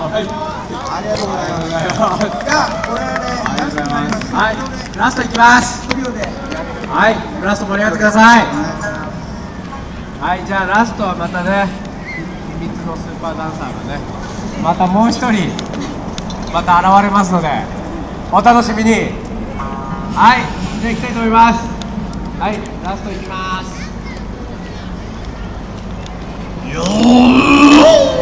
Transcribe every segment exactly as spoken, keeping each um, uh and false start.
はい、ありがとうございます。じゃあこれでラストになります。 はい、ラストいきます。 ごびょうで。 はい、ラスト盛り上がってください。はい、じゃあラストはまたね、秘密のスーパーダンサーがね、またもう一人また現れますのでお楽しみに。はい、じゃあいきたいと思います。はい、ラストいきます。よー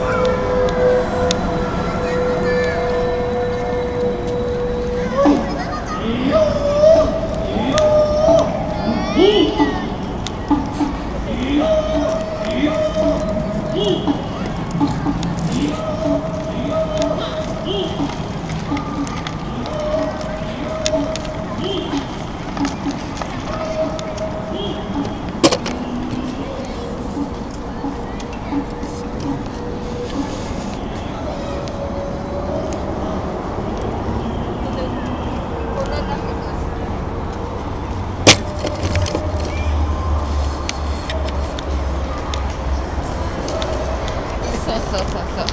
そうそうそうそう。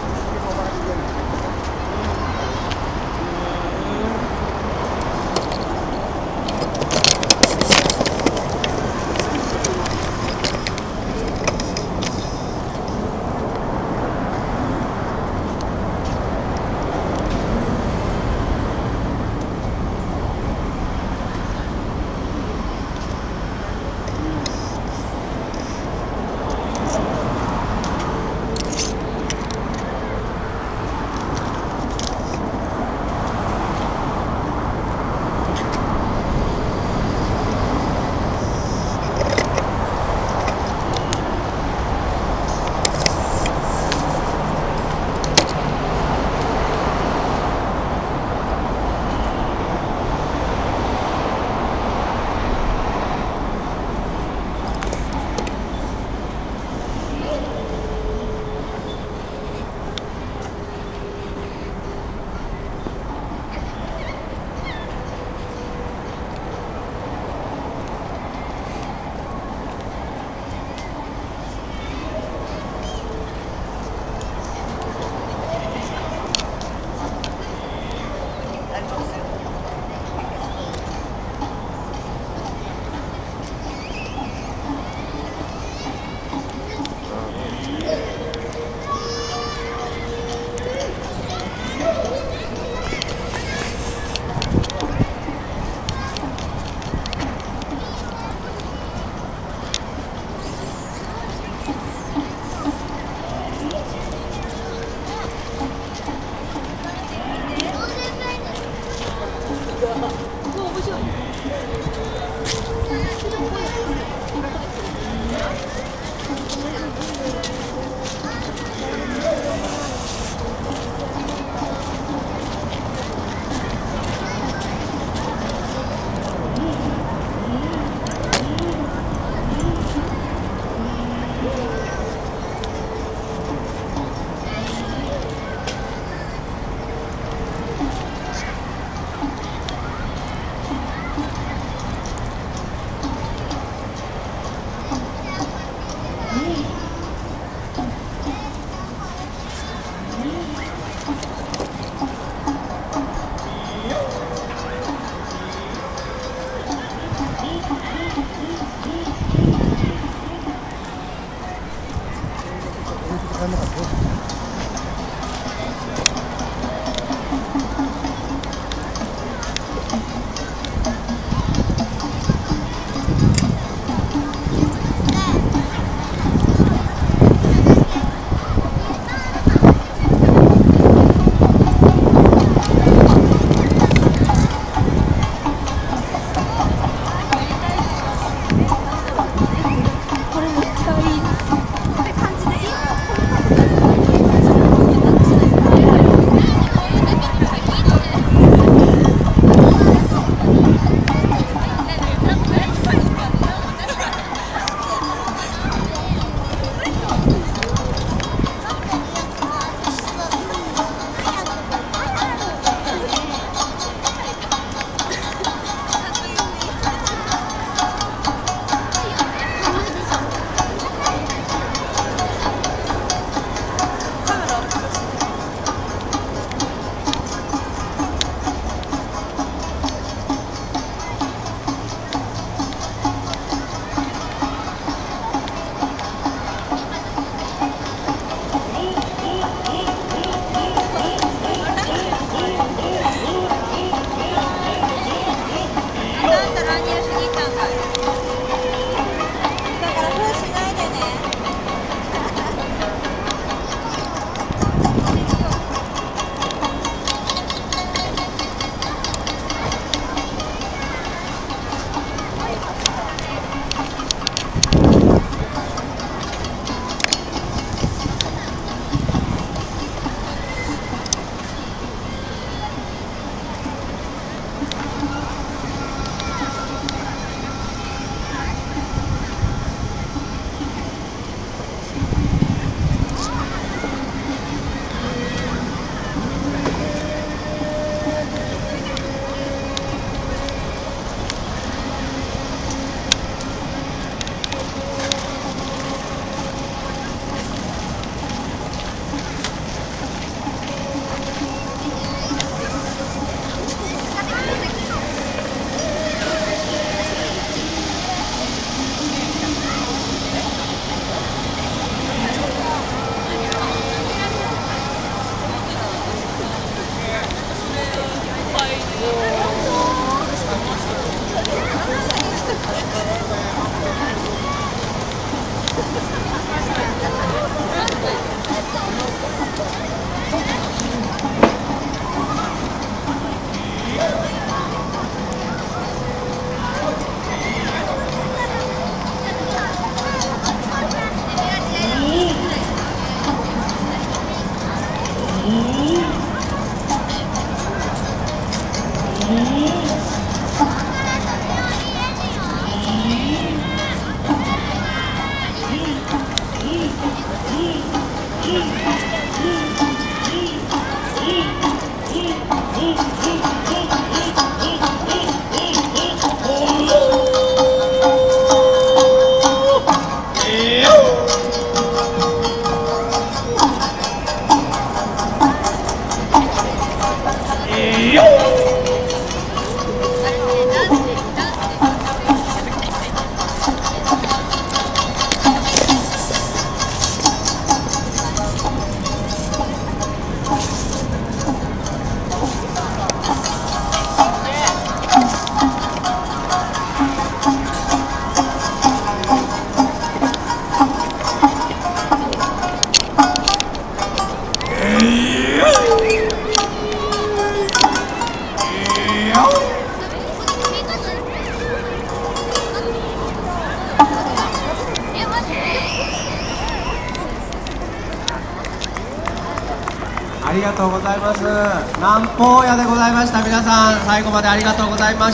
ありがとうございます。南方屋でございました。皆さん最後までありがとうございました。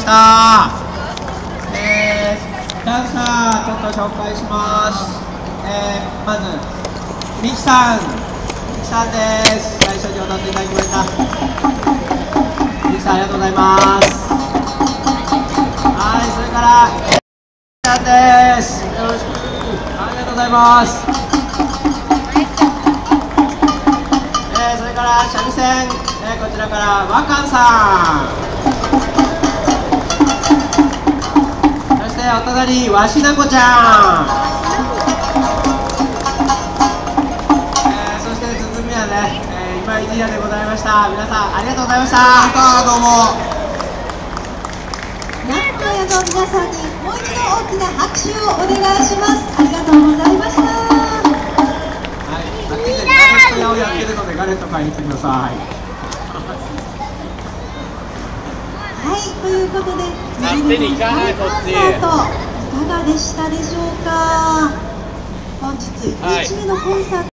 えー、ダンサーちょっと紹介します。えー、まずミキさん、ミキさんです。最初に踊っていただきました。ミキさんありがとうございます。はい、それからミキさんです。よろしく。ありがとうございます。三味線、えー、こちらからワカンさん、そしてお隣わしなこちゃん、えー、そして包みはね、えー、今井じいやでございました。皆さんありがとうございました。 どうも南方屋の皆さんにもう一度大きな拍手をお願いします。ありがとうございました。 ガレット屋をやってるのでガレット買いに来てください。 はい、ということで、勝手に行かないコンサートいかがでしたでしょうか。本日いちにちめのコンサート